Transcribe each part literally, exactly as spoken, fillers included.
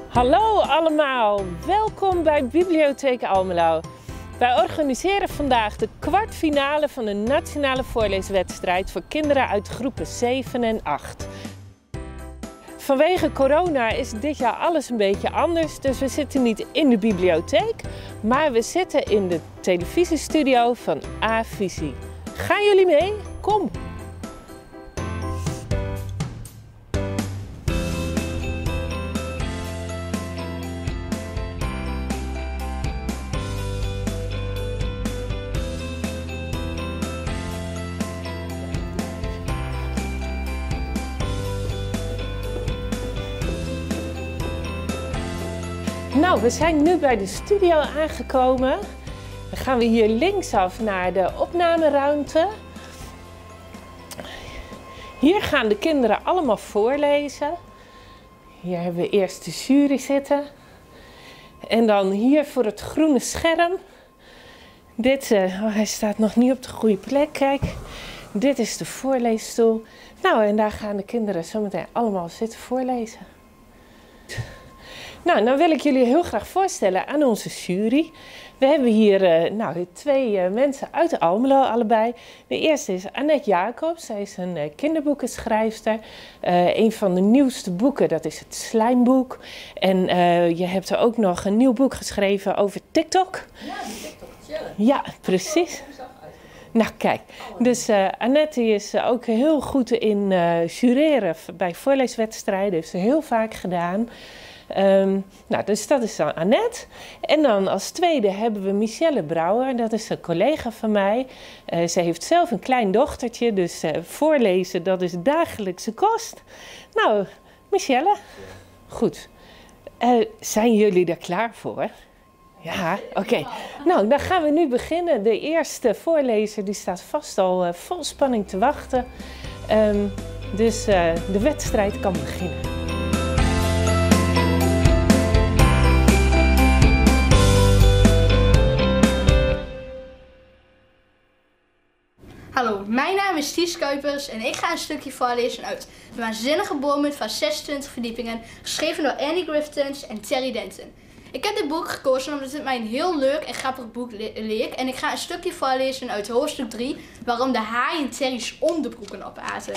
Hallo allemaal, welkom bij Bibliotheek Almelo. Wij organiseren vandaag de kwartfinale van de nationale voorleeswedstrijd voor kinderen uit groepen zeven en acht. Vanwege corona is dit jaar alles een beetje anders, dus we zitten niet in de bibliotheek, maar we zitten in de televisiestudio van A-Visie. Gaan jullie mee? Kom! Nou, we zijn nu bij de studio aangekomen. Dan gaan we hier linksaf naar de opnameruimte. Hier gaan de kinderen allemaal voorlezen. Hier hebben we eerst de jury zitten. En dan hier voor het groene scherm. Dit, uh, oh, hij staat nog niet op de goede plek, kijk. Dit is de voorleesstoel. Nou, en daar gaan de kinderen zometeen allemaal zitten voorlezen. Nou, dan wil ik jullie heel graag voorstellen aan onze jury. We hebben hier uh, nou, twee uh, mensen uit Almelo allebei. De eerste is Annette Jacobs. Zij is een uh, kinderboekenschrijfster. Uh, een van de nieuwste boeken, dat is het Slijmboek. En uh, je hebt er ook nog een nieuw boek geschreven over TikTok. Ja, die TikTok chillen. Ja, precies. Nou kijk, dus uh, Annette is uh, ook heel goed in uh, jureren bij voorleeswedstrijden. Heeft ze heel vaak gedaan. Um, nou, dus dat is dan Annette. En dan als tweede hebben we Michelle Brouwer. Dat is een collega van mij. Uh, ze heeft zelf een klein dochtertje, dus uh, voorlezen, dat is dagelijkse kost. Nou, Michelle, goed. Uh, zijn jullie er klaar voor? Ja, oké. Okay. Nou, dan gaan we nu beginnen. De eerste voorlezer die staat vast al uh, vol spanning te wachten. Um, dus uh, de wedstrijd kan beginnen. Hallo, mijn naam is Ties Kuipers en ik ga een stukje voorlezen uit De Waanzinnige Boomhut van zesentwintig verdiepingen, geschreven door Annie Griffiths en Terry Denton. Ik heb dit boek gekozen omdat het mij een heel leuk en grappig boek leek en ik ga een stukje voorlezen uit hoofdstuk drie, waarom de haaien Terry's onderbroeken opaten.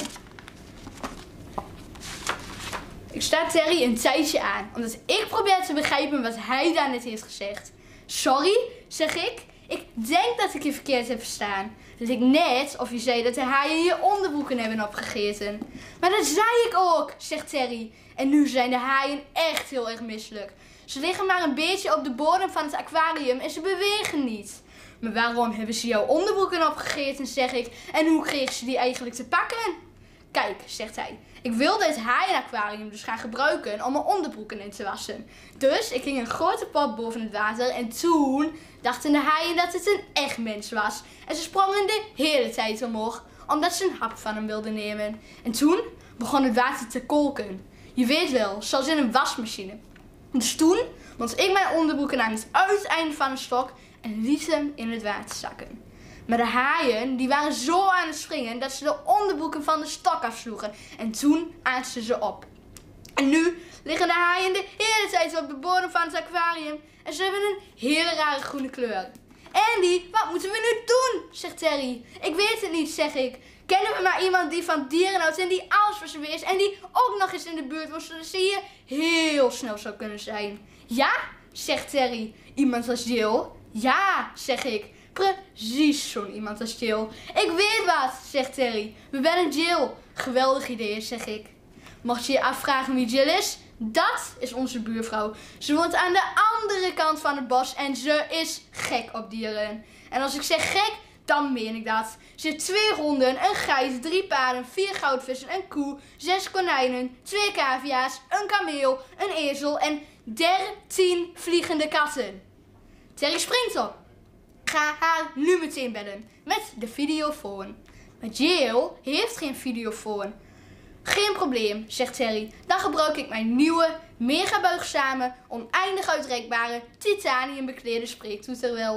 Ik sta Terry een tijdje aan, omdat ik probeer te begrijpen wat hij daar net heeft gezegd. Sorry, zeg ik. Ik denk dat ik je verkeerd heb verstaan. Dat ik net of je zei dat de haaien je onderbroeken hebben opgegeten. Maar dat zei ik ook, zegt Terry. En nu zijn de haaien echt heel erg misselijk. Ze liggen maar een beetje op de bodem van het aquarium en ze bewegen niet. Maar waarom hebben ze jouw onderbroeken opgegeten, zeg ik. En hoe kreeg ze die eigenlijk te pakken? Kijk, zegt hij. Ik wilde het haaienaquarium dus gaan gebruiken om mijn onderbroeken in te wassen. Dus ik ging een grote pot boven het water en toen dachten de haaien dat het een echt mens was. En ze sprongen de hele tijd omhoog, omdat ze een hap van hem wilden nemen. En toen begon het water te kolken. Je weet wel, zoals in een wasmachine. Dus toen bond ik mijn onderbroeken aan het uiteinde van een stok en liet hem in het water zakken. Maar de haaien die waren zo aan het springen dat ze de onderbroeken van de stok afsloegen. En toen aten ze ze op. En nu liggen de haaien de hele tijd op de bodem van het aquarium. En ze hebben een hele rare groene kleur. Andy, wat moeten we nu doen? Zegt Terry. Ik weet het niet, zeg ik. Kennen we maar iemand die van dieren houdt en die alles voor ze weer is. En die ook nog eens in de buurt was, zodat ze hier heel snel zou kunnen zijn. Ja, zegt Terry. Iemand als Jill? Ja, zeg ik. Precies zo'n iemand als Jill. Ik weet wat, zegt Terry. We bellen Jill. Geweldig idee, zeg ik. Mocht je je afvragen wie Jill is? Dat is onze buurvrouw. Ze woont aan de andere kant van het bos en ze is gek op dieren. En als ik zeg gek, dan meen ik dat. Ze heeft twee honden, een geit, drie paarden, vier goudvissen, een koe, zes konijnen, twee cavia's, een kameel, een ezel en dertien vliegende katten. Terry springt op. Ga haar nu meteen bellen met de videofoon. Maar Jill heeft geen videofoon. Geen probleem, zegt Terry. Dan gebruik ik mijn nieuwe, mega buigzame, oneindig uitreikbare, titanium beklede spreektoeter wel.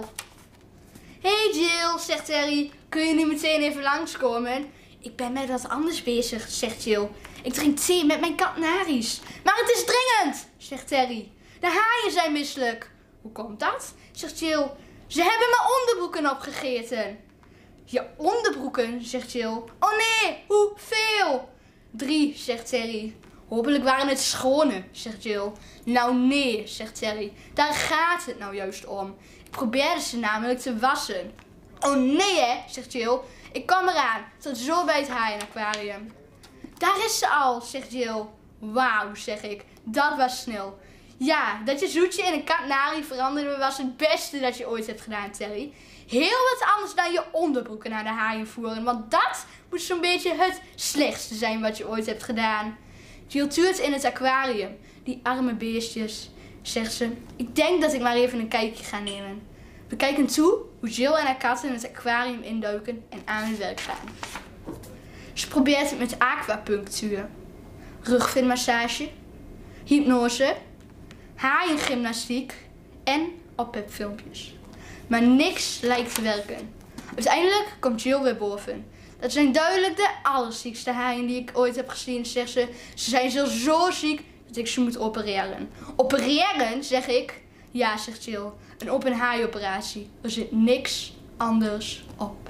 Hey Jill, zegt Terry. Kun je nu meteen even langskomen? Ik ben met wat anders bezig, zegt Jill. Ik drink thee met mijn kat Naries. Maar het is dringend, zegt Terry. De haaien zijn misselijk. Hoe komt dat? Zegt Jill. Ze hebben mijn onderbroeken opgegeten. Je onderbroeken, zegt Jill. Oh nee, hoeveel? Drie, zegt Terry. Hopelijk waren het schone, zegt Jill. Nou nee, zegt Terry. Daar gaat het nou juist om. Ik probeerde ze namelijk te wassen. Oh nee hè, zegt Jill. Ik kom eraan. Tot zo bij het haaienaquarium. Daar is ze al, zegt Jill. Wauw, zeg ik. Dat was snel. Ja, dat je Zoetje in een kanarie veranderde was het beste dat je ooit hebt gedaan, Terry. Heel wat anders dan je onderbroeken naar de haaien voeren. Want dat moet zo'n beetje het slechtste zijn wat je ooit hebt gedaan. Jill tuurt in het aquarium. Die arme beestjes, zegt ze. Ik denk dat ik maar even een kijkje ga nemen. We kijken toe hoe Jill en haar katten in het aquarium induiken en aan hun werk gaan. Ze probeert het met aquapunctuur, rugvinmassage, hypnose, haaiengymnastiek en oppepfilmpjes. Maar niks lijkt te werken. Uiteindelijk komt Jill weer boven. Dat zijn duidelijk de allerziekste haaien die ik ooit heb gezien, zegt ze. Ze zijn zelfs zo ziek dat ik ze moet opereren. Opereren, zeg ik. Ja, zegt Jill. Een open haaienoperatie. Er zit niks anders op.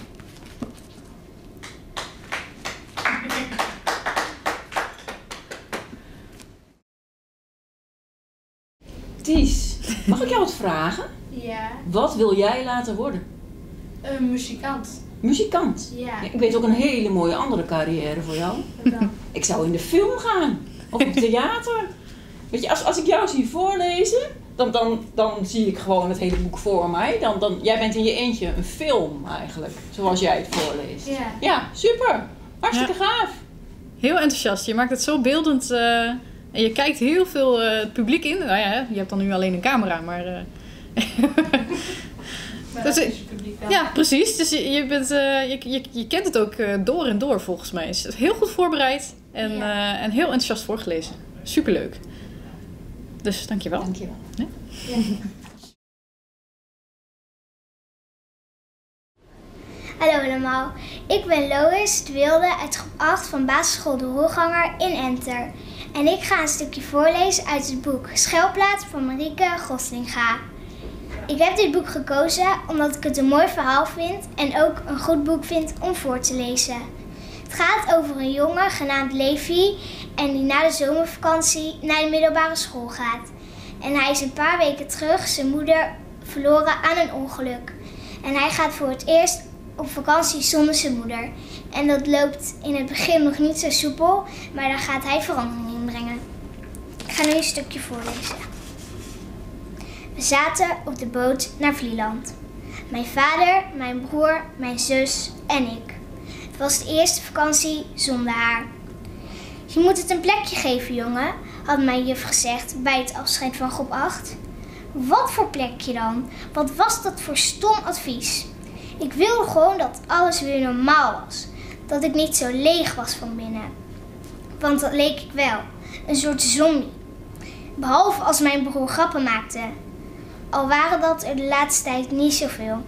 Ties, mag ik jou wat vragen? Ja. Wat wil jij later worden? Een muzikant. Muzikant? Ja. Ik weet ook een hele mooie andere carrière voor jou. Wat dan? Ik zou in de film gaan. Of op theater. Weet je, als, als ik jou zie voorlezen, dan, dan, dan zie ik gewoon het hele boek voor mij. Dan, dan, jij bent in je eentje een film eigenlijk, zoals jij het voorleest. Ja. Ja, super. Hartstikke ja. gaaf. Heel enthousiast. Je maakt het zo beeldend. Uh, en je kijkt heel veel uh, het publiek in. Nou ja, je hebt dan nu alleen een camera, maar... Uh, maar dus, dat is het publiek dan. Ja, precies. Dus je, je, bent, uh, je, je, je kent het ook uh, door en door volgens mij. Het is heel goed voorbereid en, Ja. uh, en heel enthousiast voorgelezen. Superleuk. Dus dankjewel. Dankjewel. Ja? Ja. Hallo allemaal, ik ben Lois de Wilde uit groep acht van basisschool De Roerganger in Enter. En ik ga een stukje voorlezen uit het boek Schuilplaats van Marieke Goslinga. Ik heb dit boek gekozen omdat ik het een mooi verhaal vind en ook een goed boek vind om voor te lezen. Het gaat over een jongen genaamd Levi en die na de zomervakantie naar de middelbare school gaat. En hij is een paar weken terug zijn moeder verloren aan een ongeluk. En hij gaat voor het eerst op vakantie zonder zijn moeder. En dat loopt in het begin nog niet zo soepel, maar daar gaat hij verandering in brengen. Ik ga nu een stukje voorlezen. We zaten op de boot naar Vlieland. Mijn vader, mijn broer, mijn zus en ik. Het was de eerste vakantie zonder haar. Je moet het een plekje geven, jongen, had mijn juf gezegd bij het afscheid van groep acht. Wat voor plekje dan? Wat was dat voor stom advies? Ik wilde gewoon dat alles weer normaal was. Dat ik niet zo leeg was van binnen. Want dat leek ik wel. Een soort zombie. Behalve als mijn broer grappen maakte. Al waren dat er de laatste tijd niet zoveel.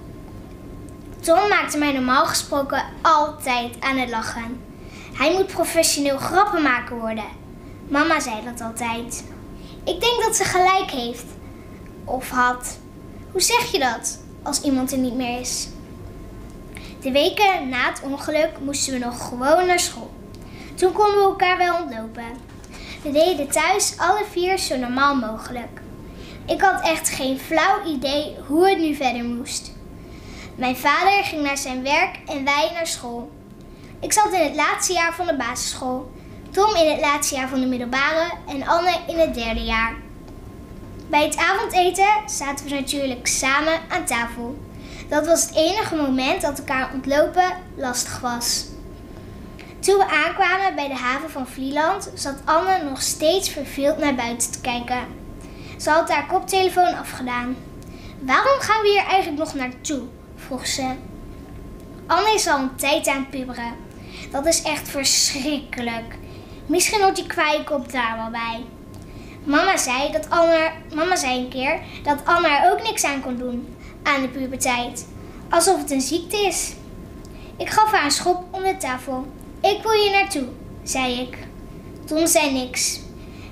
Tom maakte mij normaal gesproken altijd aan het lachen. Hij moet professioneel grappenmaker worden. Mama zei dat altijd. Ik denk dat ze gelijk heeft. Of had. Hoe zeg je dat als iemand er niet meer is? De weken na het ongeluk moesten we nog gewoon naar school. Toen konden we elkaar wel ontlopen. We deden thuis alle vier zo normaal mogelijk. Ik had echt geen flauw idee hoe het nu verder moest. Mijn vader ging naar zijn werk en wij naar school. Ik zat in het laatste jaar van de basisschool, Tom in het laatste jaar van de middelbare en Anne in het derde jaar. Bij het avondeten zaten we natuurlijk samen aan tafel. Dat was het enige moment dat elkaar ontlopen lastig was. Toen we aankwamen bij de haven van Vlieland zat Anne nog steeds verveeld naar buiten te kijken. Ze had haar koptelefoon afgedaan. Waarom gaan we hier eigenlijk nog naartoe? Vroeg ze. Anne is al een tijd aan het pubberen. Dat is echt verschrikkelijk. Misschien hoort die kwaaikop daar wel bij. Mama zei, dat Anne, mama zei een keer dat Anne er ook niks aan kon doen. Aan de puberteit. Alsof het een ziekte is. Ik gaf haar een schop onder de tafel. Ik wil hier naartoe, zei ik. Tom zei niks.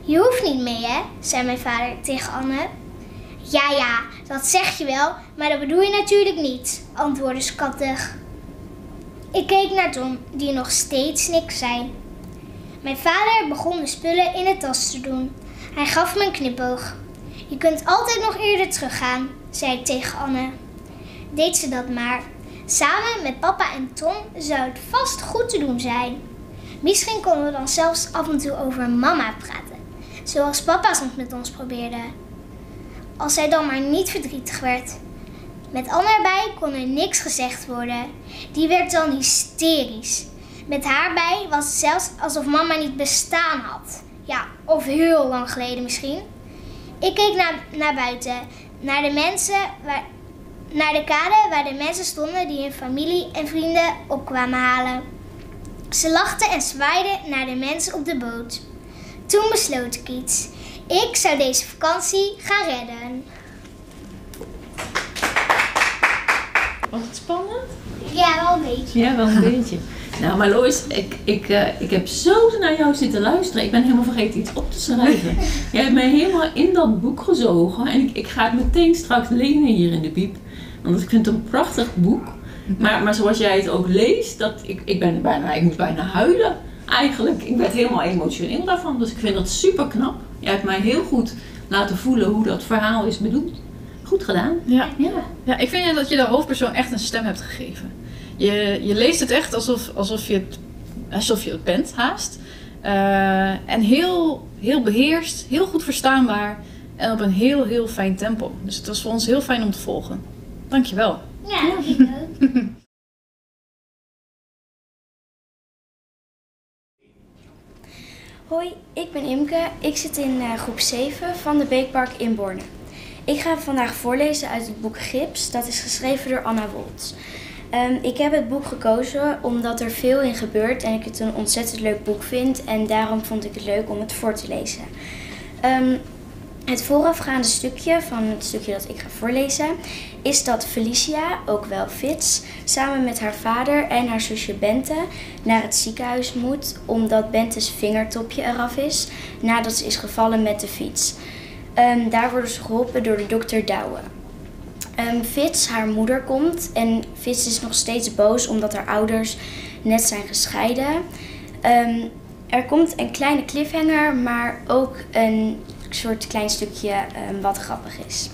Je hoeft niet mee, hè, zei mijn vader tegen Anne. Ja, ja, dat zeg je wel, maar dat bedoel je natuurlijk niet, antwoordde ze kattig. Ik keek naar Tom, die nog steeds niks zei. Mijn vader begon de spullen in de tas te doen. Hij gaf me een knipoog. Je kunt altijd nog eerder teruggaan, zei ik tegen Anne. Deed ze dat maar. Samen met papa en Tom zou het vast goed te doen zijn. Misschien konden we dan zelfs af en toe over mama praten, zoals papa soms met ons probeerde. Als hij dan maar niet verdrietig werd. Met Anne erbij kon er niks gezegd worden. Die werd dan hysterisch. Met haar bij was het zelfs alsof mama niet bestaan had. Ja, of heel lang geleden misschien. Ik keek naar, naar buiten, naar de mensen, waar, naar de kade waar de mensen stonden die hun familie en vrienden op kwamen halen. Ze lachten en zwaaiden naar de mensen op de boot. Toen besloot ik iets. Ik zou deze vakantie gaan redden. Was het spannend? Ja, wel een beetje. Ja, wel een beetje. Nou, maar Lois, ik, ik, uh, ik heb zo naar jou zitten luisteren. Ik ben helemaal vergeten iets op te schrijven. Jij hebt mij helemaal in dat boek gezogen. En ik, ik ga het meteen straks lenen hier in de Piep. Want ik vind het een prachtig boek. Maar, maar zoals jij het ook leest, dat, ik, ik, ben bijna, ik moet bijna huilen eigenlijk. Ik werd helemaal emotioneel daarvan. Dus ik vind dat super knap. Jij hebt mij heel goed laten voelen hoe dat verhaal is bedoeld. Goed gedaan. Ja. Ja. Ja, ik vind dat je de hoofdpersoon echt een stem hebt gegeven. Je, je leest het echt alsof, alsof, je, het, alsof je het bent, haast. Uh, en heel, heel beheerst, heel goed verstaanbaar. En op een heel, heel fijn tempo. Dus het was voor ons heel fijn om te volgen. Dankjewel. Ja, ik ook. Hoi, ik ben Imke. Ik zit in uh, groep zeven van de Beekpark in Borne. Ik ga vandaag voorlezen uit het boek Gips. Dat is geschreven door Anna Woltz. Um, ik heb het boek gekozen omdat er veel in gebeurt en ik het een ontzettend leuk boek vind. En daarom vond ik het leuk om het voor te lezen. Um, het voorafgaande stukje van het stukje dat ik ga voorlezen is dat Felicia, ook wel Fitz, samen met haar vader en haar zusje Bente naar het ziekenhuis moet omdat Bente's vingertopje eraf is nadat ze is gevallen met de fiets. Um, daar worden ze geholpen door de dokter Douwe. Um, Fitz, haar moeder, komt en Fitz is nog steeds boos omdat haar ouders net zijn gescheiden. Um, er komt een kleine cliffhanger, maar ook een soort klein stukje um, wat grappig is.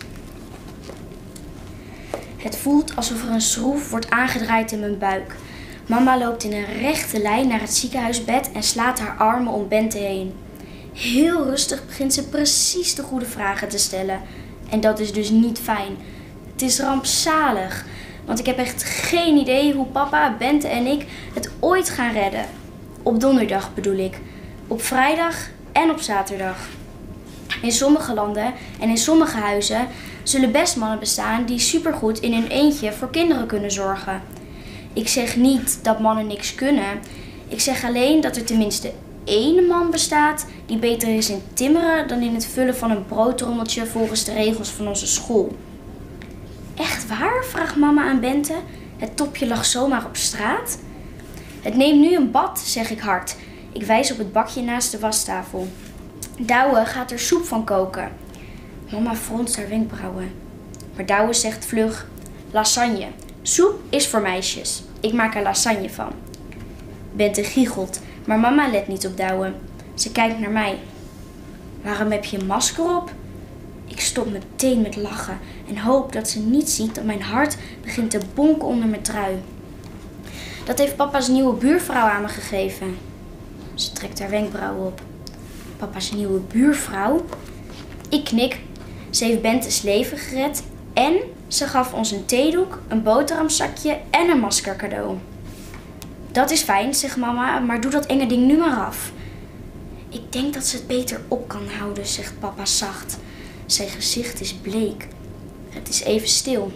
Het voelt alsof er een schroef wordt aangedraaid in mijn buik. Mama loopt in een rechte lijn naar het ziekenhuisbed en slaat haar armen om Bente heen. Heel rustig begint ze precies de goede vragen te stellen. En dat is dus niet fijn. Het is rampzalig. Want ik heb echt geen idee hoe papa, Bente en ik het ooit gaan redden. Op donderdag bedoel ik. Op vrijdag en op zaterdag. In sommige landen en in sommige huizen zullen best mannen bestaan die supergoed in hun eentje voor kinderen kunnen zorgen. Ik zeg niet dat mannen niks kunnen. Ik zeg alleen dat er tenminste één man bestaat die beter is in timmeren dan in het vullen van een broodtrommeltje volgens de regels van onze school. Echt waar? Vraagt mama aan Bente. Het topje lag zomaar op straat. Het neemt nu een bad, zeg ik hard. Ik wijs op het bakje naast de wastafel. Douwe gaat er soep van koken. Mama fronst haar wenkbrauwen. Maar Douwe zegt vlug: lasagne. Soep is voor meisjes. Ik maak er lasagne van. Bente giechelt, maar mama let niet op Douwe. Ze kijkt naar mij. Waarom heb je een masker op? Ik stop meteen met lachen en hoop dat ze niet ziet dat mijn hart begint te bonken onder mijn trui. Dat heeft papa's nieuwe buurvrouw aan me gegeven. Ze trekt haar wenkbrauwen op. Papa's nieuwe buurvrouw? Ik knik. Ze heeft Bente's leven gered en ze gaf ons een theedoek, een boterhamzakje en een masker cadeau. Dat is fijn, zegt mama, maar doe dat enge ding nu maar af. Ik denk dat ze het beter op kan houden, zegt papa zacht. Zijn gezicht is bleek. Het is even stil.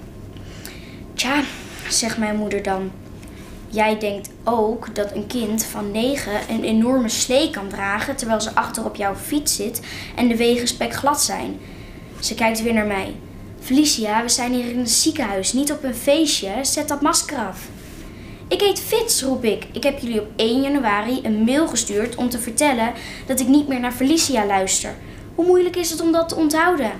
Tja, zegt mijn moeder dan. Jij denkt ook dat een kind van negen een enorme slee kan dragen terwijl ze achter op jouw fiets zit en de wegen spekglad zijn. Ze kijkt weer naar mij. Felicia, we zijn hier in het ziekenhuis, niet op een feestje. Zet dat masker af. Ik heet Fitz, roep ik. Ik heb jullie op één januari een mail gestuurd om te vertellen dat ik niet meer naar Felicia luister. Hoe moeilijk is het om dat te onthouden?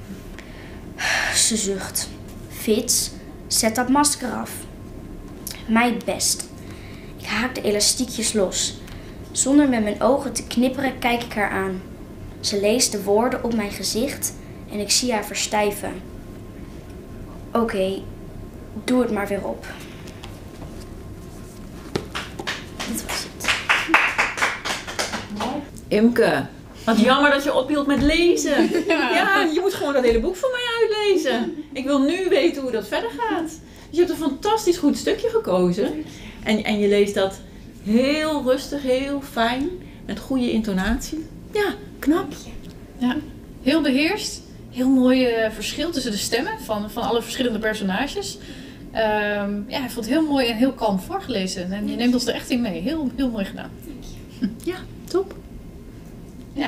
Ze zucht. Fitz, zet dat masker af. Mij best. Ik haak de elastiekjes los. Zonder met mijn ogen te knipperen kijk ik haar aan. Ze leest de woorden op mijn gezicht en ik zie haar verstijven. Oké, okay, doe het maar weer op. Dit was het. Imke, wat jammer dat je ophield met lezen. Ja. ja, je moet gewoon dat hele boek voor mij uitlezen. Ik wil nu weten hoe dat verder gaat. Dus je hebt een fantastisch goed stukje gekozen. En, en je leest dat heel rustig, heel fijn, met goede intonatie. Ja, knap. Ja, heel beheerst. Heel mooi uh, verschil tussen de stemmen van, van alle verschillende personages. Um, ja, hij vond het heel mooi en heel kalm voorgelezen. En je neemt ons er echt in mee. Heel, heel mooi gedaan. Ja, top. Ja.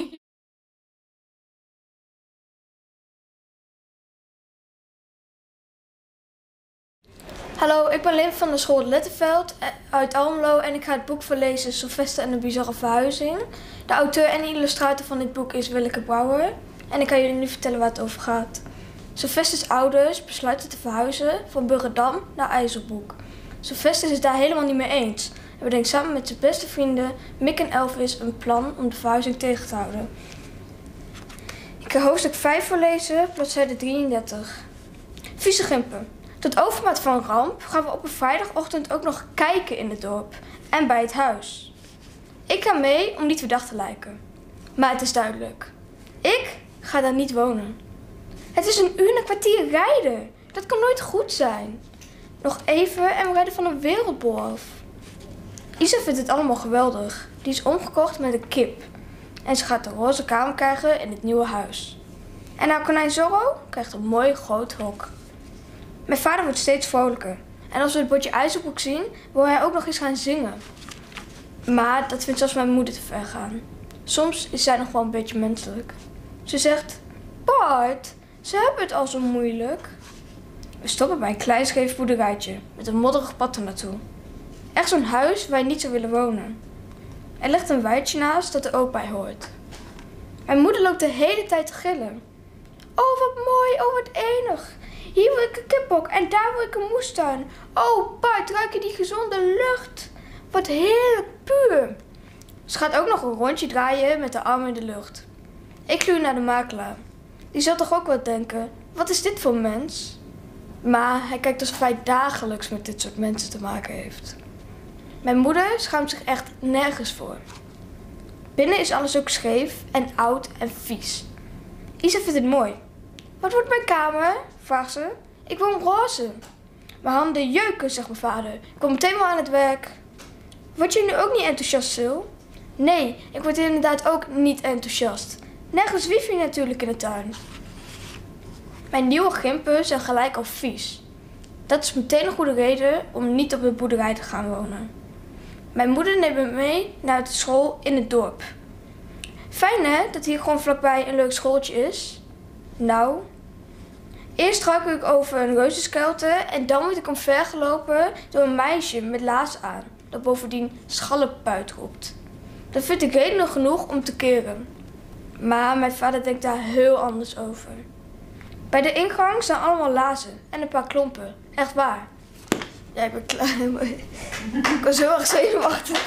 Hallo, ik ben Lin van de school Lettenveld uit Almelo en ik ga het boek voorlezen Sylvester en de bizarre verhuizing. De auteur en illustrator van dit boek is Willeke Brouwer en ik ga jullie nu vertellen waar het over gaat. Sylvesters ouders besluiten te verhuizen van Burgerdam naar IJsselbroek. Sylvester is het daar helemaal niet mee eens en bedenkt samen met zijn beste vrienden Mick en Elvis een plan om de verhuizing tegen te houden. Ik ga hoofdstuk vijf voorlezen, bladzijde drieëndertig. Vieze Gimpen. Tot overmaat van ramp gaan we op een vrijdagochtend ook nog kijken in het dorp en bij het huis. Ik ga mee om niet verdacht te lijken. Maar het is duidelijk. Ik ga daar niet wonen. Het is een uur en een kwartier rijden. Dat kan nooit goed zijn. Nog even en we rijden van een wereldbol af. Isa vindt het allemaal geweldig. Die is omgekocht met een kip. En ze gaat de roze kamer krijgen in het nieuwe huis. En haar konijn Zorro krijgt een mooi groot hok. Mijn vader wordt steeds vrolijker. En als we het bordje IJsselbroek zien, wil hij ook nog eens gaan zingen. Maar dat vindt zelfs mijn moeder te ver gaan. Soms is zij nog wel een beetje menselijk. Ze zegt, Bart, ze hebben het al zo moeilijk. We stoppen bij een klein scheef boerderijtje met een modderig pad ernaartoe. Echt zo'n huis waar je niet zou willen wonen. Er ligt een weidje naast dat er ook bij hoort. Mijn moeder loopt de hele tijd te gillen. Oh, wat mooi, oh, wat enig. Hier wil ik een kiphok en daar wil ik een moestuin. Oh, Bart, ruik je die gezonde lucht? Wat heerlijk puur. Ze gaat ook nog een rondje draaien met de armen in de lucht. Ik gluur naar de makelaar. Die zal toch ook wel denken, wat is dit voor mens? Maar hij kijkt alsof hij dagelijks met dit soort mensen te maken heeft. Mijn moeder schaamt zich echt nergens voor. Binnen is alles ook scheef en oud en vies. Isa vindt het mooi. Wat wordt mijn kamer? Vraagt ze. Ik wil een roze. Mijn handen jeuken, zegt mijn vader. Ik kom meteen wel aan het werk. Word je nu ook niet enthousiast, Sil? Nee, ik word inderdaad ook niet enthousiast. Nergens wifi natuurlijk in de tuin. Mijn nieuwe gimpen zijn gelijk al vies. Dat is meteen een goede reden om niet op de boerderij te gaan wonen. Mijn moeder neemt me mee naar de school in het dorp. Fijn hè, dat hier gewoon vlakbij een leuk schooltje is. Nou, eerst struikel ik over een reuzenskelte en dan word ik omvergelopen door een meisje met laars aan, dat bovendien schallepuit roept. Dat vind ik reden genoeg om te keren. Maar mijn vader denkt daar heel anders over. Bij de ingang staan allemaal laarzen en een paar klompen. Echt waar. Ja, ik ben klaar. Ik was heel erg zenuwachtig.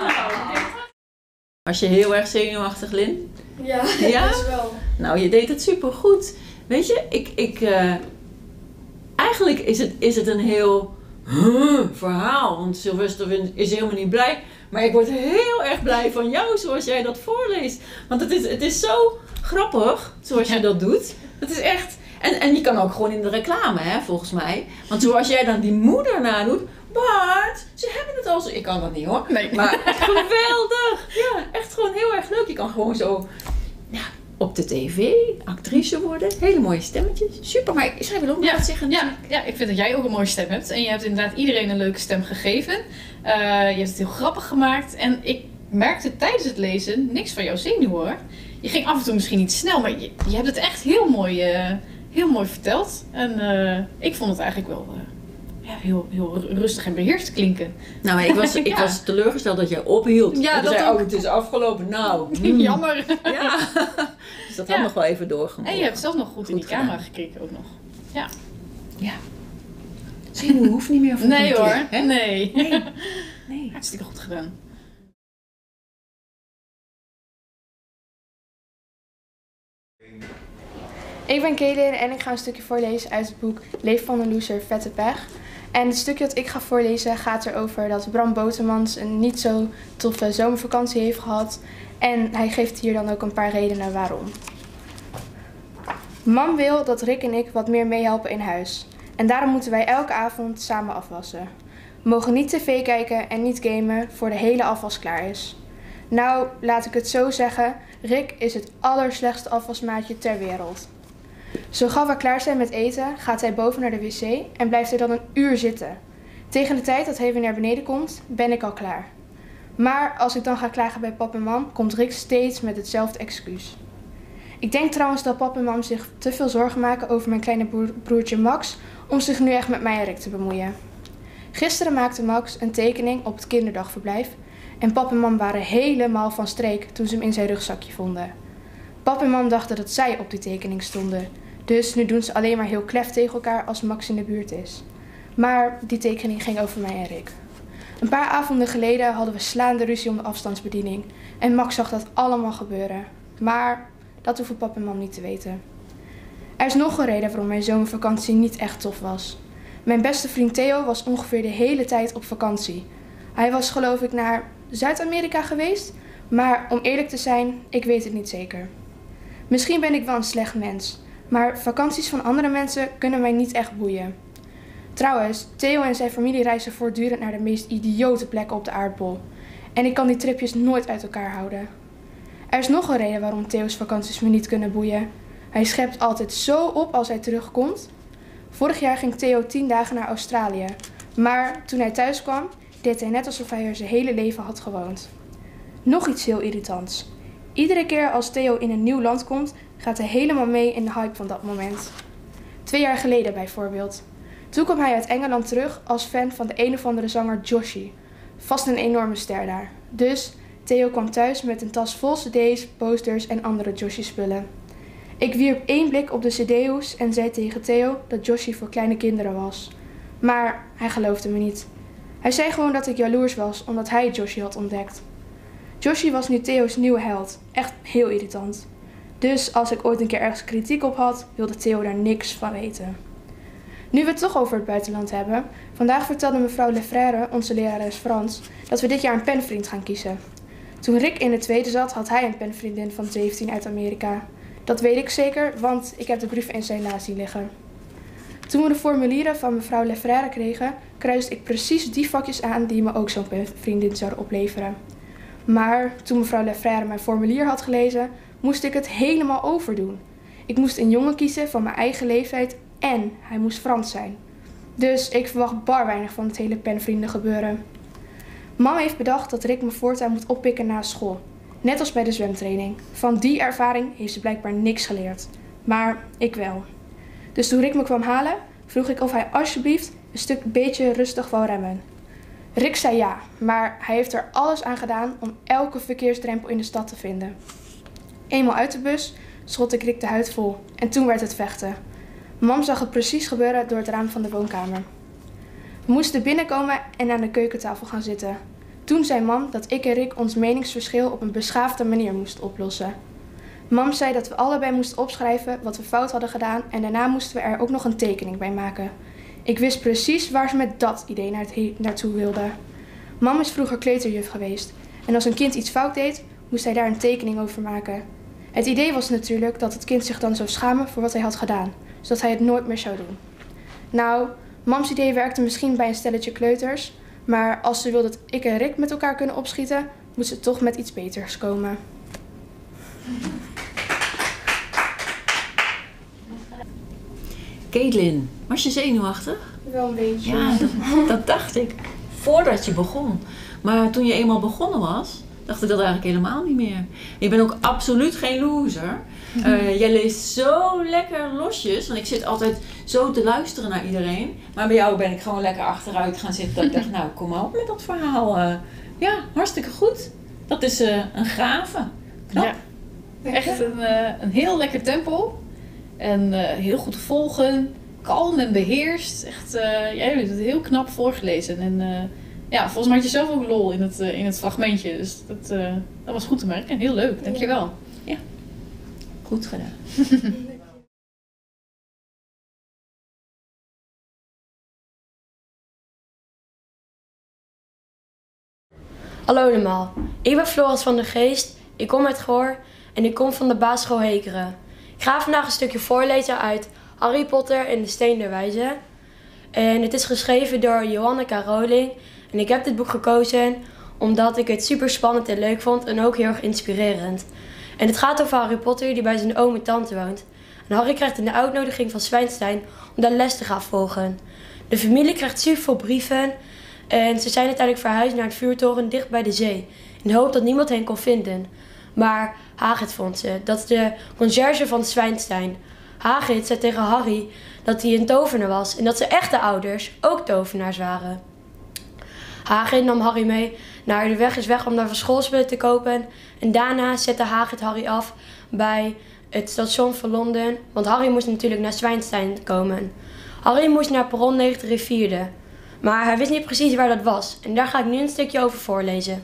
Was je heel erg zenuwachtig, Lin? Ja, ja? best wel. Nou, je deed het supergoed. Weet je, ik... ik uh, eigenlijk is het, is het een heel huh, verhaal. Want Sylvester is helemaal niet blij. Maar ik word heel erg blij van jou, zoals jij dat voorleest. Want het is, het is zo grappig, zoals je dat doet. Het is echt... En, en je kan ook gewoon in de reclame, hè, volgens mij. Want zoals jij dan die moeder nadoet... Bart, ze hebben het al zo... Ik kan dat niet, hoor. Nee. Maar geweldig. Ja, echt gewoon heel erg leuk. Je kan gewoon zo... Ja, op de tv, actrice worden. Hele mooie stemmetjes. Super, maar zij wil ook nog ja, wat zeggen. Ja, ja, ik vind dat jij ook een mooie stem hebt. En je hebt inderdaad iedereen een leuke stem gegeven. Uh, je hebt het heel grappig gemaakt. En ik merkte tijdens het lezen niks van jouw zenuwen, hoor. Je ging af en toe misschien iets snel, maar je, je hebt het echt heel mooi, uh, heel mooi verteld. En uh, ik vond het eigenlijk wel uh, ja, heel, heel rustig en beheerst klinken. Nou, maar ik was, ik Ja. was teleurgesteld dat jij ophield. Ja, en toen dat zei, ook. oh, het is afgelopen. Nou, mm. Jammer. Ja. Dus dat Ja. had nog wel even doorgemogen. En je hebt zelf nog goed, in die Goed camera gedaan. gekeken ook nog. Ja. Ja. Zenuw hoeft niet meer voor Nee een hoor, keer, hè? nee. Nee. Nee. Hartstikke goed gedaan. Ik ben Kaelin en ik ga een stukje voorlezen uit het boek Leef van een loser, vette pech. En het stukje dat ik ga voorlezen gaat erover dat Bram Botemans een niet zo toffe zomervakantie heeft gehad. En hij geeft hier dan ook een paar redenen waarom. Mam wil dat Rick en ik wat meer meehelpen in huis. En daarom moeten wij elke avond samen afwassen. We mogen niet tv kijken en niet gamen voor de hele afwas klaar is. Nou, laat ik het zo zeggen, Rick is het allerslechtste afwasmaatje ter wereld. Zo gauw we klaar zijn met eten, gaat hij boven naar de wc en blijft hij dan een uur zitten. Tegen de tijd dat hij weer naar beneden komt, ben ik al klaar. Maar als ik dan ga klagen bij pap en mam, komt Rick steeds met hetzelfde excuus. Ik denk trouwens dat pap en mam zich te veel zorgen maken over mijn kleine broer- broertje Max om zich nu echt met mij en Rick te bemoeien. Gisteren maakte Max een tekening op het kinderdagverblijf en pap en mam waren helemaal van streek toen ze hem in zijn rugzakje vonden. Pap en mam dachten dat zij op die tekening stonden, dus nu doen ze alleen maar heel klef tegen elkaar als Max in de buurt is. Maar die tekening ging over mij en Rick. Een paar avonden geleden hadden we slaande ruzie om de afstandsbediening en Max zag dat allemaal gebeuren. Maar dat hoeven pap en mam niet te weten. Er is nog een reden waarom mijn zomervakantie niet echt tof was. Mijn beste vriend Theo was ongeveer de hele tijd op vakantie. Hij was geloof ik naar Zuid-Amerika geweest, maar om eerlijk te zijn, ik weet het niet zeker. Misschien ben ik wel een slecht mens, maar vakanties van andere mensen kunnen mij niet echt boeien. Trouwens, Theo en zijn familie reizen voortdurend naar de meest idiote plekken op de aardbol. En ik kan die tripjes nooit uit elkaar houden. Er is nog een reden waarom Theo's vakanties me niet kunnen boeien. Hij schept altijd zo op als hij terugkomt. Vorig jaar ging Theo tien dagen naar Australië. Maar toen hij thuis kwam, deed hij net alsof hij er zijn hele leven had gewoond. Nog iets heel irritants. Iedere keer als Theo in een nieuw land komt, gaat hij helemaal mee in de hype van dat moment. Twee jaar geleden bijvoorbeeld. Toen kwam hij uit Engeland terug als fan van de een of andere zanger Joshi. Vast een enorme ster daar. Dus Theo kwam thuis met een tas vol cd's, posters en andere Joshi-spullen. Ik wierp één blik op de cd-hoes en zei tegen Theo dat Joshi voor kleine kinderen was. Maar hij geloofde me niet. Hij zei gewoon dat ik jaloers was omdat hij Joshi had ontdekt. Joshi was nu Theo's nieuwe held. Echt heel irritant. Dus als ik ooit een keer ergens kritiek op had, wilde Theo daar niks van weten. Nu we het toch over het buitenland hebben, vandaag vertelde mevrouw Lefrère, onze lerares Frans, dat we dit jaar een penvriend gaan kiezen. Toen Rick in de tweede zat, had hij een penvriendin van zeventien uit Amerika. Dat weet ik zeker, want ik heb de brieven in zijn la zien liggen. Toen we de formulieren van mevrouw Lefrère kregen, kruiste ik precies die vakjes aan die me ook zo'n penvriendin zouden opleveren. Maar toen mevrouw Lefrère mijn formulier had gelezen, moest ik het helemaal overdoen. Ik moest een jongen kiezen van mijn eigen leeftijd en hij moest Frans zijn. Dus ik verwacht bar weinig van het hele penvrienden gebeuren. Mam heeft bedacht dat Rick me voortaan moet oppikken na school. Net als bij de zwemtraining. Van die ervaring heeft ze blijkbaar niks geleerd. Maar ik wel. Dus toen Rick me kwam halen, vroeg ik of hij alsjeblieft een stuk beetje rustig wou remmen. Rick zei ja, maar hij heeft er alles aan gedaan om elke verkeersdrempel in de stad te vinden. Eenmaal uit de bus schot ik Rick de huid vol en toen werd het vechten. Mam zag het precies gebeuren door het raam van de woonkamer. We moesten binnenkomen en aan de keukentafel gaan zitten. Toen zei mam dat ik en Rick ons meningsverschil op een beschaafde manier moesten oplossen. Mam zei dat we allebei moesten opschrijven wat we fout hadden gedaan en daarna moesten we er ook nog een tekening bij maken. Ik wist precies waar ze met dat idee naartoe wilde. Mam is vroeger kleuterjuf geweest en als een kind iets fout deed, moest hij daar een tekening over maken. Het idee was natuurlijk dat het kind zich dan zou schamen voor wat hij had gedaan, zodat hij het nooit meer zou doen. Nou, mams idee werkte misschien bij een stelletje kleuters, maar als ze wilde dat ik en Rick met elkaar kunnen opschieten, moest ze toch met iets beters komen. Kaelin, was je zenuwachtig? Wel een beetje. Ja, dat, dat dacht ik. Voordat je begon. Maar toen je eenmaal begonnen was, dacht ik dat eigenlijk helemaal niet meer. Ik ben ook absoluut geen loser. Uh, jij leest zo lekker losjes, want ik zit altijd zo te luisteren naar iedereen. Maar bij jou ben ik gewoon lekker achteruit gaan zitten. Dat ik dacht, nou kom maar op met dat verhaal. Uh, ja, hartstikke goed. Dat is uh, een gave. Knap. Ja, echt een, uh, een heel lekker tempo. En uh, heel goed te volgen. Kalm en beheerst. Echt, uh, jij hebt het heel knap voorgelezen. En uh, ja, volgens mij had je zelf ook lol in het, uh, in het fragmentje. Dus dat, uh, dat was goed te merken. Heel leuk, dankjewel. Ja, goed gedaan. Hallo allemaal, ik ben Floris van der Geest, ik kom uit Goor en ik kom van de basisschool Hekeren. Ik ga vandaag een stukje voorlezen uit Harry Potter en de Steen der Wijzen. En het is geschreven door Johanna K. Rowling. En ik heb dit boek gekozen omdat ik het super spannend en leuk vond en ook heel erg inspirerend. En het gaat over Harry Potter die bij zijn oom en tante woont. En Harry krijgt een uitnodiging van Zwijnstein om daar les te gaan volgen. De familie krijgt super veel brieven en ze zijn uiteindelijk verhuisd naar een vuurtoren dicht bij de zee. In de hoop dat niemand hen kon vinden. Maar Hagrid vond ze, dat is de conciërge van Zwijnstein. Hagrid zei tegen Harry dat hij een tovenaar was en dat zijn echte ouders ook tovenaars waren. Hagrid nam Harry mee naar de weg is weg om naar van schoolspullen te kopen. En daarna zette Hagrid Harry af bij het station van Londen, want Harry moest natuurlijk naar Zwijnstein komen. Harry moest naar perron negentig rivierde, maar hij wist niet precies waar dat was. En daar ga ik nu een stukje over voorlezen.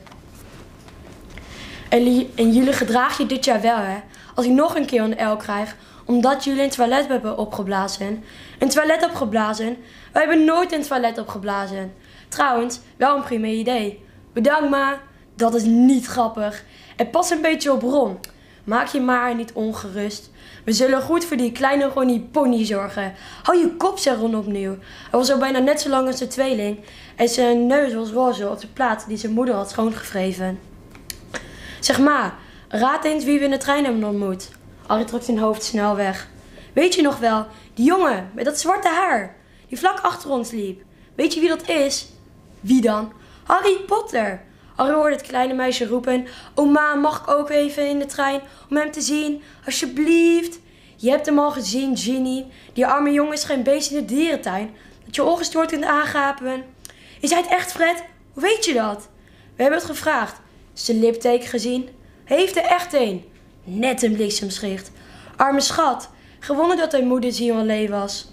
En, en jullie gedraag je dit jaar wel, hè? Als ik nog een keer een L krijg, omdat jullie een toilet hebben opgeblazen. Een toilet opgeblazen? Wij hebben nooit een toilet opgeblazen. Trouwens, wel een prima idee. Bedankt ma, dat is niet grappig. En pas een beetje op Ron. Maak je maar niet ongerust. We zullen goed voor die kleine Ronnie Pony zorgen. Hou je kop, zei Ron opnieuw. Hij was al bijna net zo lang als zijn tweeling. En zijn neus was roze op de plaat die zijn moeder had schoongewreven. Zeg ma, raad eens wie we in de trein hebben ontmoet. Harry trok zijn hoofd snel weg. Weet je nog wel, die jongen met dat zwarte haar, die vlak achter ons liep. Weet je wie dat is? Wie dan? Harry Potter. Harry hoorde het kleine meisje roepen. Oma, mag ik ook even in de trein om hem te zien? Alsjeblieft. Je hebt hem al gezien, Ginny. Die arme jongen is geen beest in de dierentuin. Dat je ongestoord kunt aangapen. Is hij het echt, Fred? Hoe weet je dat? We hebben het gevraagd. Zijn lipteken gezien? Hij heeft er echt een. Net een bliksemschicht. Arme schat. Gewonnen dat hij moeder ziel alleen was.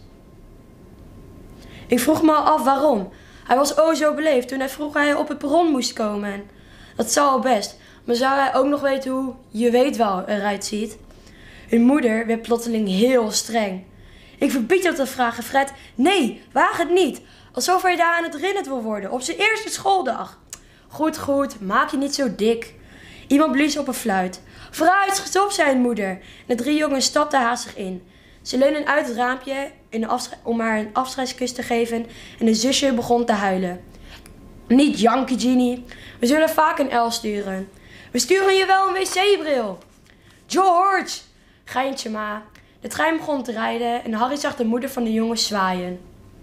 Ik vroeg me al af waarom. Hij was o zo beleefd toen hij vroeg hij op het perron moest komen. Dat zou al best, maar zou hij ook nog weten hoe je weet wel eruit ziet? Hun moeder werd plotseling heel streng. Ik verbied je te vragen, Fred. Nee, waag het niet. Alsof hij daar aan het herinnerd wil worden op zijn eerste schooldag. Goed, goed, maak je niet zo dik. Iemand blies op een fluit. Vooruit, stop, zei hun moeder. En de drie jongens stapten haastig in. Ze leunden uit het raampje in om haar een afscheidskus te geven en de zusje begon te huilen. Niet janken, Ginny. We zullen vaak een L sturen. We sturen je wel een wc-bril. George! Geintje, ma. De trein begon te rijden en Harry zag de moeder van de jongens zwaaien.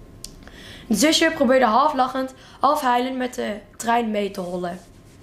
De zusje probeerde half lachend, half huilend met de trein mee te rollen.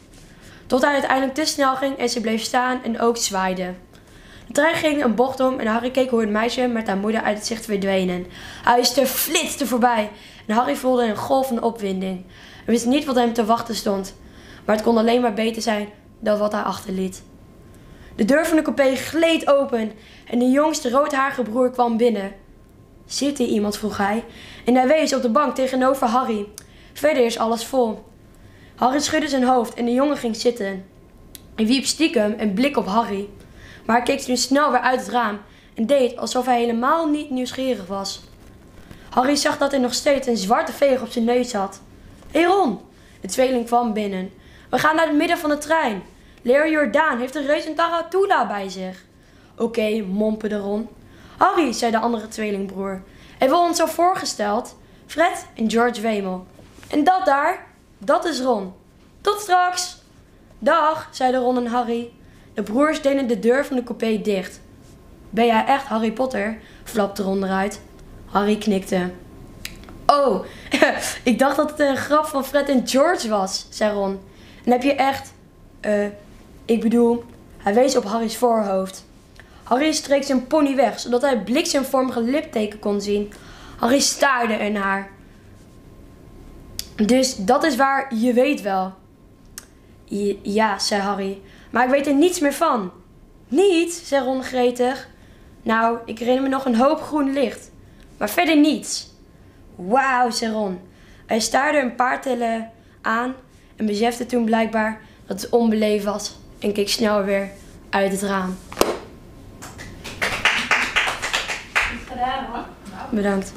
Tot hij uiteindelijk te snel ging en ze bleef staan en ook zwaaide. De trein ging een bocht om en Harry keek hoe het meisje met haar moeder uit het zicht verdwenen. Huis flitste voorbij en Harry voelde een golf van opwinding. Hij wist niet wat hem te wachten stond, maar het kon alleen maar beter zijn dan wat hij achterliet. De deur van de coupé gleed open en de jongste roodharige broer kwam binnen. Zit hier iemand, vroeg hij, en hij wees op de bank tegenover Harry. Verder is alles vol. Harry schudde zijn hoofd en de jongen ging zitten. Hij wierp stiekem een blik op Harry. Maar hij keek nu snel weer uit het raam en deed alsof hij helemaal niet nieuwsgierig was. Harry zag dat hij nog steeds een zwarte veeg op zijn neus had. Hé hey Ron, de tweeling kwam binnen. We gaan naar het midden van de trein. Leer Jordaan heeft een reus en Tarantula bij zich. Oké, okay, momperde Ron. Harry, zei de andere tweelingbroer. Hebben we ons al voorgesteld? Fred en George Wemel. En dat daar, dat is Ron. Tot straks. Dag, zeiden Ron en Harry. De broers deden de deur van de coupé dicht. Ben jij echt Harry Potter? Flapte Ron eruit. Harry knikte. Oh, ik dacht dat het een grap van Fred en George was, zei Ron. En heb je echt Uh, ik bedoel, hij wees op Harry's voorhoofd. Harry streek zijn pony weg, zodat hij bliksemvormige litteken kon zien. Harry staarde ernaar. Dus dat is waar, je weet wel. Ja, zei Harry, maar ik weet er niets meer van. Niet, zei Ron gretig. Nou, ik herinner me nog een hoop groen licht, maar verder niets. Wauw, zei Ron. Hij staarde een paar tellen aan en besefte toen blijkbaar dat het onbeleefd was en keek snel weer uit het raam. Goed gedaan hoor. Nou. Bedankt.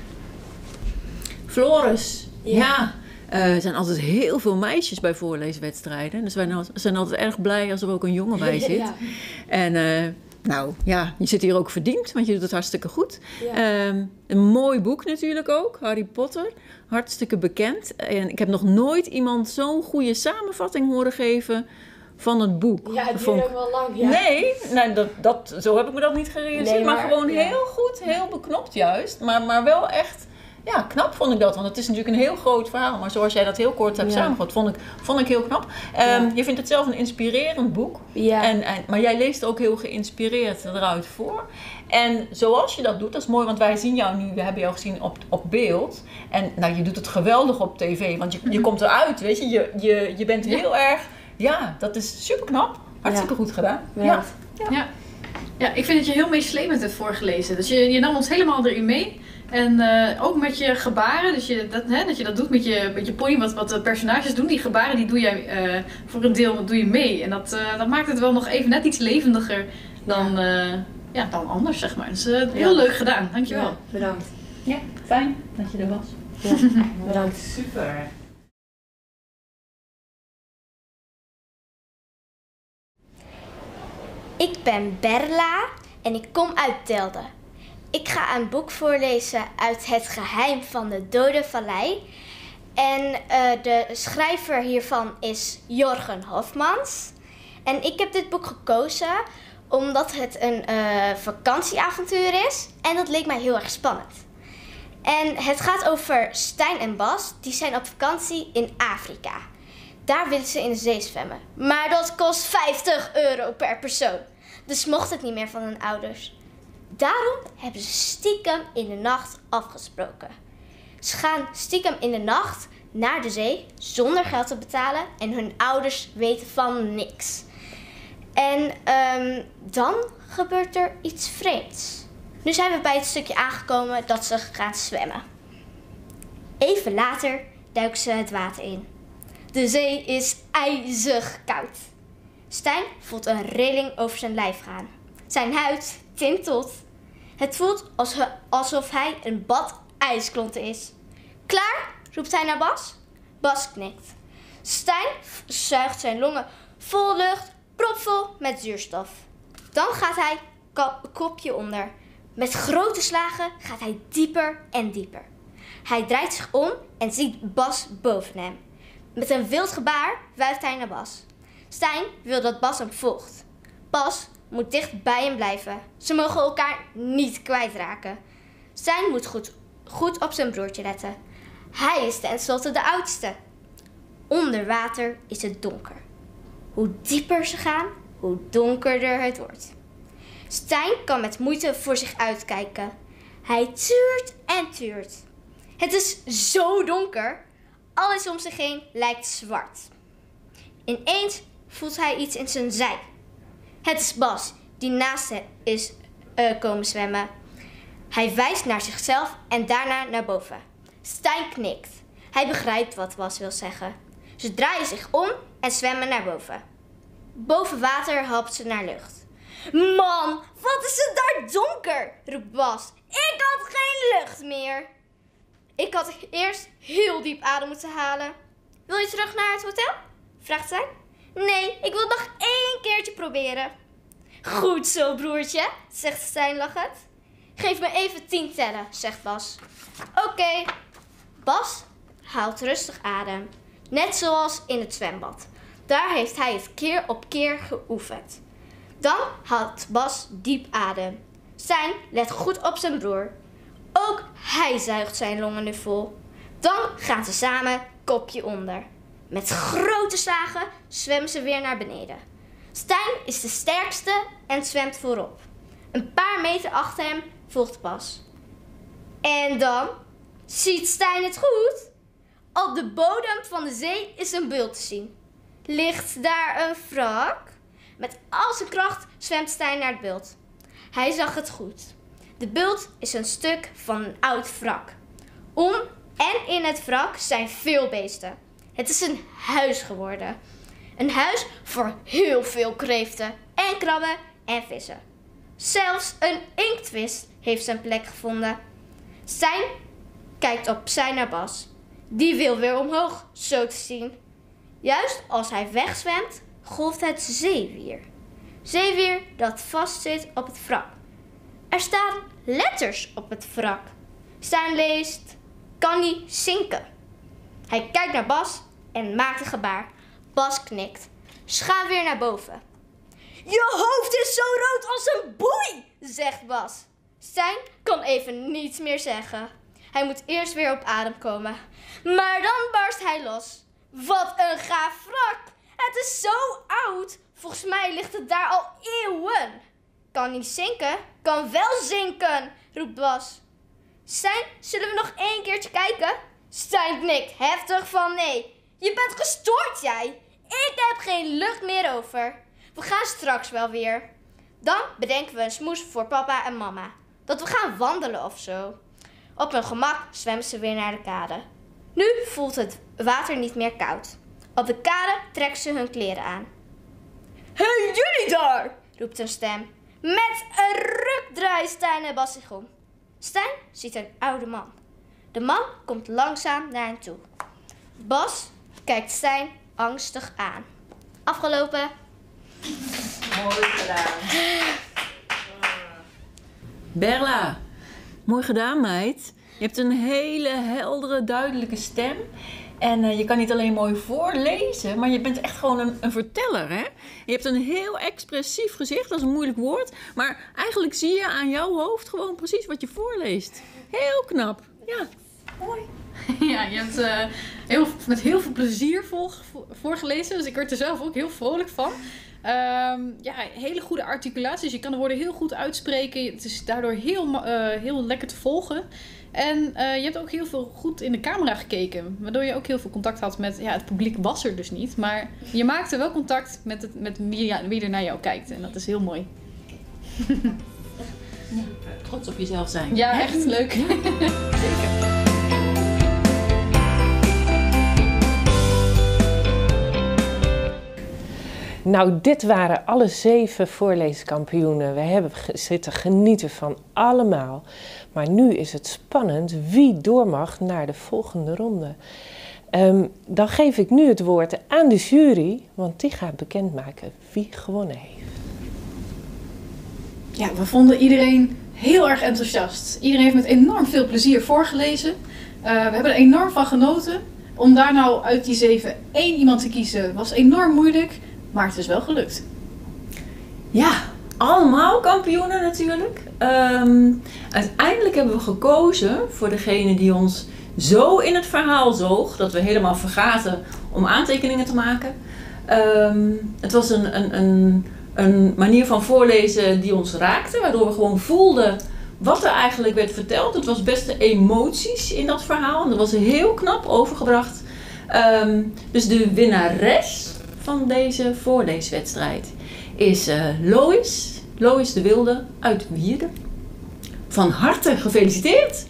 Floris, ja. ja. Uh, er zijn altijd heel veel meisjes bij voorleeswedstrijden. Dus wij zijn altijd erg blij als er ook een jongen bij zit. Ja. En uh, nou ja, je zit hier ook verdiend, want je doet het hartstikke goed. Ja. Um, een mooi boek natuurlijk ook, Harry Potter. Hartstikke bekend. En ik heb nog nooit iemand zo'n goede samenvatting horen geven van het boek. Ja, het duurde ook wel lang. Ja. Nee, nou, dat, dat, zo heb ik me dat niet gerealiseerd. Nee, maar, maar gewoon ja. heel goed, heel beknopt juist. Maar, maar wel echt... Ja, knap vond ik dat, want het is natuurlijk een heel groot verhaal. Maar zoals jij dat heel kort hebt ja. samengevat, vond ik, vond ik heel knap. Um, ja. Je vindt het zelf een inspirerend boek. Ja. En, en, maar jij leest ook heel geïnspireerd eruit voor. En zoals je dat doet, dat is mooi, want wij zien jou nu, we hebben jou gezien op, op beeld. En nou, je doet het geweldig op tv, want je, je komt eruit, weet je. Je, je, je bent heel ja. erg, ja, dat is super knap. Hartstikke ja. goed gedaan. Ja. Ja. Ja. Ja. ja, ik vind dat je heel meeslepend hebt voorgelezen. Dus je, je nam ons helemaal erin mee. En uh, ook met je gebaren, dus je, dat, hè, dat je dat doet met je, met je pony, wat, wat de personages doen, die gebaren die doe jij uh, voor een deel doe je mee. En dat, uh, dat maakt het wel nog even net iets levendiger dan, uh, ja, dan anders, zeg maar. Dus uh, heel ja. leuk gedaan, dankjewel. Ja, bedankt. Ja, fijn dat je er was. Ja, bedankt. Super. Ik ben Berla en ik kom uit Telde. Ik ga een boek voorlezen uit Het Geheim van de Dode Vallei. En uh, de schrijver hiervan is Jörgen Hofmans. En ik heb dit boek gekozen omdat het een uh, vakantieavontuur is. En dat leek mij heel erg spannend. En het gaat over Stijn en Bas. Die zijn op vakantie in Afrika. Daar willen ze in de zee zwemmen. Maar dat kost vijftig euro per persoon. Dus mocht het niet meer van hun ouders. Daarom hebben ze stiekem in de nacht afgesproken. Ze gaan stiekem in de nacht naar de zee zonder geld te betalen en hun ouders weten van niks. En um, dan gebeurt er iets vreemds. Nu zijn we bij het stukje aangekomen dat ze gaan zwemmen. Even later duiken ze het water in. De zee is ijzig koud. Stijn voelt een rilling over zijn lijf gaan. Zijn huid tintelt. Het voelt alsof hij een bad ijsklonten is. Klaar? Roept hij naar Bas. Bas knikt. Stijn zuigt zijn longen vol lucht, propvol met zuurstof. Dan gaat hij kop, kopje onder. Met grote slagen gaat hij dieper en dieper. Hij draait zich om en ziet Bas boven hem. Met een wild gebaar wuift hij naar Bas. Stijn wil dat Bas hem volgt. Bas moet dicht bij hem blijven. Ze mogen elkaar niet kwijtraken. Stijn moet goed, goed op zijn broertje letten. Hij is tenslotte de oudste. Onder water is het donker. Hoe dieper ze gaan, hoe donkerder het wordt. Stijn kan met moeite voor zich uitkijken. Hij tuurt en tuurt. Het is zo donker. Alles om zich heen lijkt zwart. Ineens voelt hij iets in zijn zij. Het is Bas, die naast hem is uh, komen zwemmen. Hij wijst naar zichzelf en daarna naar boven. Stijn knikt. Hij begrijpt wat Bas wil zeggen. Ze draaien zich om en zwemmen naar boven. Boven water hapt ze naar lucht. Man, wat is het daar donker, roept Bas. Ik had geen lucht meer. Ik had eerst heel diep adem moeten halen. Wil je terug naar het hotel? Vraagt zij. Nee, ik wil het nog één keertje proberen. Goed zo, broertje, zegt Stijn lachend. Geef me even tien tellen, zegt Bas. Oké. Okay. Bas haalt rustig adem. Net zoals in het zwembad. Daar heeft hij het keer op keer geoefend. Dan haalt Bas diep adem. Stijn let goed op zijn broer. Ook hij zuigt zijn longen nu vol. Dan gaan ze samen kopje onder. Met grote slagen zwemmen ze weer naar beneden. Stijn is de sterkste en zwemt voorop. Een paar meter achter hem volgt Bas. En dan ziet Stijn het goed. Op de bodem van de zee is een bult te zien. Ligt daar een wrak? Met al zijn kracht zwemt Stijn naar het bult. Hij zag het goed. De bult is een stuk van een oud wrak. Om en in het wrak zijn veel beesten. Het is een huis geworden. Een huis voor heel veel kreeften en krabben en vissen. Zelfs een inktvis heeft zijn plek gevonden. Stijn kijkt opzij naar Bas. Die wil weer omhoog, zo te zien. Juist als hij wegzwemt, golft het zeewier. Zeewier dat vastzit op het wrak. Er staan letters op het wrak. Stijn leest: kan niet zinken. Hij kijkt naar Bas en maakt een gebaar. Bas knikt. Schaam weer naar boven. Je hoofd is zo rood als een boei, zegt Bas. Stijn kan even niets meer zeggen. Hij moet eerst weer op adem komen. Maar dan barst hij los. Wat een gaaf wrak. Het is zo oud. Volgens mij ligt het daar al eeuwen. Kan niet zinken, kan wel zinken, roept Bas. Stijn, zullen we nog één keertje kijken? Stijn knikt heftig van nee. Je bent gestoord, jij. Ik heb geen lucht meer over. We gaan straks wel weer. Dan bedenken we een smoes voor papa en mama. Dat we gaan wandelen of zo. Op hun gemak zwemmen ze weer naar de kade. Nu voelt het water niet meer koud. Op de kade trekken ze hun kleren aan. Hé, hey, jullie daar! Roept een stem. Met een ruk draaien Stijn en Bas zich om. Stijn ziet een oude man. De man komt langzaam naar hen toe. Bas kijkt Stijn angstig aan. Afgelopen. Mooi gedaan. Berla, mooi gedaan, meid. Je hebt een hele heldere, duidelijke stem. En uh, je kan niet alleen mooi voorlezen, maar je bent echt gewoon een, een verteller, hè? Je hebt een heel expressief gezicht, dat is een moeilijk woord. Maar eigenlijk zie je aan jouw hoofd gewoon precies wat je voorleest. Heel knap. Ja, mooi. Ja, je hebt uh, heel, met heel veel plezier vol, voorgelezen, dus ik werd er zelf ook heel vrolijk van. Um, ja, hele goede articulatie, dus je kan de woorden heel goed uitspreken. Het is daardoor heel, uh, heel lekker te volgen. En uh, je hebt ook heel veel goed in de camera gekeken, waardoor je ook heel veel contact had met, ja, het publiek was er dus niet, maar je maakte wel contact met, het, met wie, ja, wie er naar jou kijkt en dat is heel mooi. Ja, trots op jezelf zijn. Ja, hè? Echt leuk. Ja. Zeker. Nou, dit waren alle zeven voorleeskampioenen. We hebben zitten genieten van allemaal. Maar nu is het spannend wie door mag naar de volgende ronde. Um, dan geef ik nu het woord aan de jury, want die gaat bekendmaken wie gewonnen heeft. Ja, we vonden iedereen heel erg enthousiast. Iedereen heeft met enorm veel plezier voorgelezen. Uh, we hebben er enorm van genoten. Om daar nou uit die zeven één iemand te kiezen was enorm moeilijk. Maar het is wel gelukt. Ja, allemaal kampioenen natuurlijk. Um, uiteindelijk hebben we gekozen voor degene die ons zo in het verhaal zoog dat we helemaal vergaten om aantekeningen te maken. Um, het was een, een, een, een manier van voorlezen die ons raakte, waardoor we gewoon voelden wat er eigenlijk werd verteld. Het was best de emoties in dat verhaal en dat was heel knap overgebracht. Um, dus de winnares van deze voorleeswedstrijd is uh, Lois, Lois de Wilde uit Wierden. Van harte gefeliciteerd!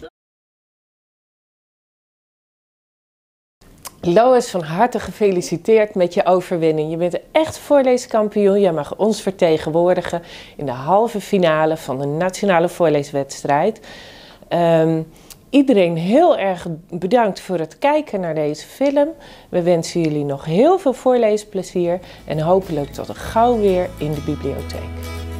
Lois, van harte gefeliciteerd met je overwinning. Je bent een echt voorleeskampioen. Jij mag ons vertegenwoordigen in de halve finale van de nationale voorleeswedstrijd. Um, Iedereen heel erg bedankt voor het kijken naar deze film. We wensen jullie nog heel veel voorleesplezier en hopelijk tot een gauw weer in de bibliotheek.